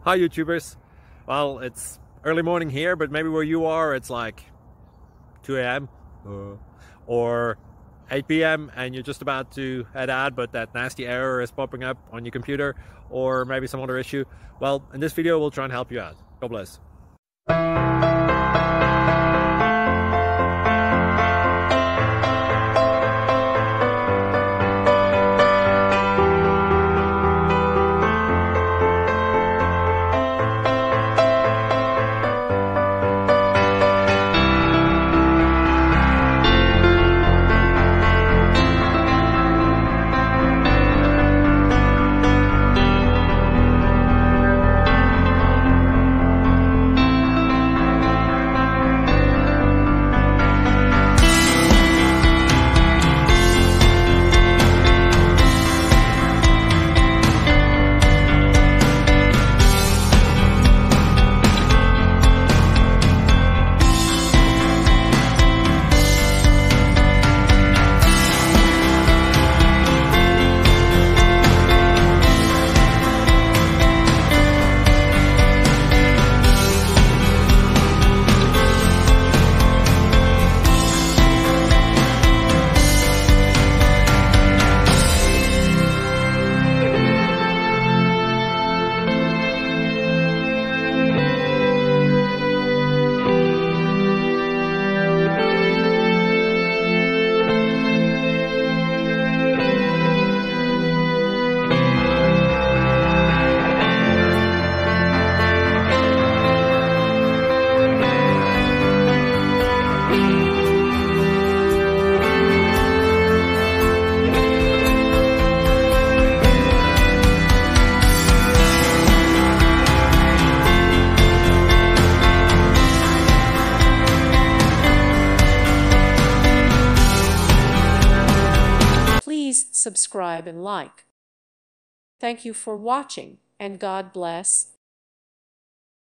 Hi YouTubers. Well, it's early morning here, but maybe where you are it's like 2 a.m. or 8 p.m. and you're just about to head out, but that nasty error is popping up on your computer, or maybe some other issue. Well, in this video we'll try and help you out. God bless. Please subscribe and like. Thank you for watching, and God bless.